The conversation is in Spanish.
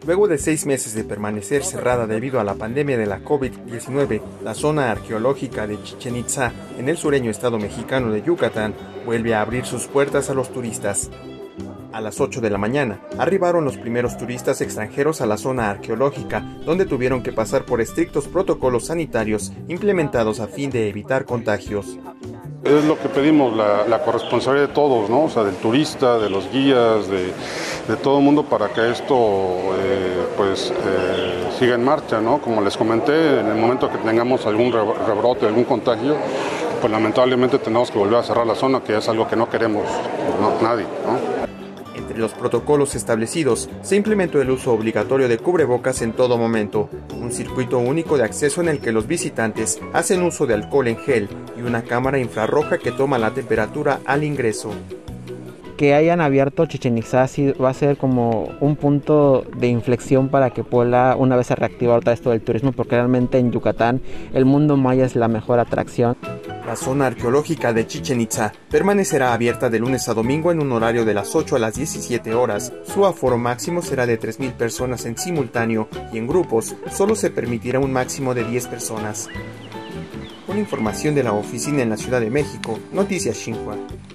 Luego de 6 meses de permanecer cerrada debido a la pandemia de la COVID-19, la zona arqueológica de Chichén Itzá, en el sureño estado mexicano de Yucatán, vuelve a abrir sus puertas a los turistas. A las 8 de la mañana, arribaron los primeros turistas extranjeros a la zona arqueológica, donde tuvieron que pasar por estrictos protocolos sanitarios implementados a fin de evitar contagios. Es lo que pedimos, la corresponsabilidad de todos, ¿no? O sea, del turista, de los guías, de todo el mundo para que esto siga en marcha, ¿no? Como les comenté, en el momento que tengamos algún rebrote, algún contagio, pues lamentablemente tenemos que volver a cerrar la zona, que es algo que no queremos, nadie, ¿no? Entre los protocolos establecidos, se implementó el uso obligatorio de cubrebocas en todo momento, un circuito único de acceso en el que los visitantes hacen uso de alcohol en gel y una cámara infrarroja que toma la temperatura al ingreso. Que hayan abierto Chichén Itzá sí va a ser como un punto de inflexión para que Puebla una vez se reactiva otra vez todo el turismo, porque realmente en Yucatán el mundo maya es la mejor atracción. La zona arqueológica de Chichén Itzá permanecerá abierta de lunes a domingo en un horario de las 8 a las 17 horas. Su aforo máximo será de 3,000 personas en simultáneo y en grupos solo se permitirá un máximo de 10 personas. Con información de la oficina en la Ciudad de México, Noticias Xinhua.